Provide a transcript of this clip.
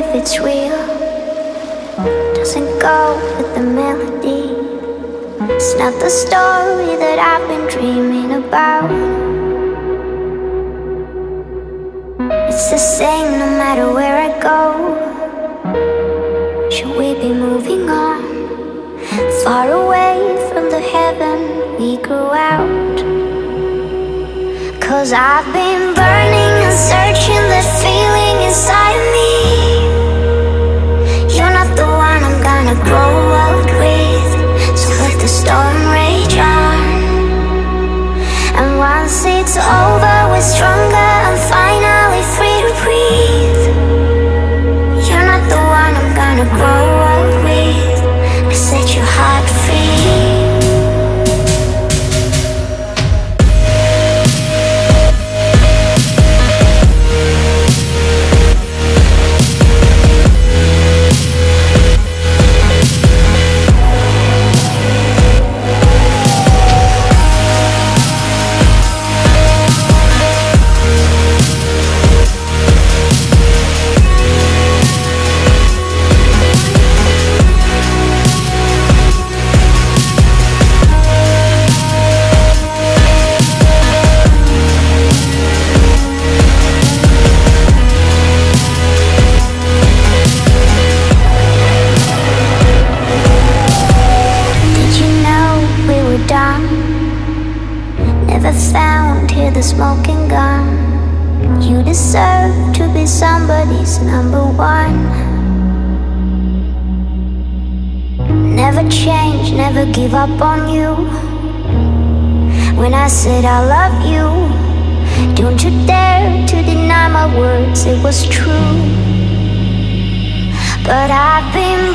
if it's real. Doesn't go with the melody. It's not the story that I've been dreaming about. It's the same no matter where I go. Should we be moving on, far away from the heaven we grew out? 'Cause I've been burning and searching that feeling inside of me. You're not the one I'm gonna grow up with, so let the storm rage on. And once it's over, we're stronger and finally free to breathe. You're not the one I'm gonna grow up with. I set your heart free. Found here the smoking gun. You deserve to be somebody's number one. Never change, never give up on you. When I said I love you, don't you dare to deny my words, it was true. But I've been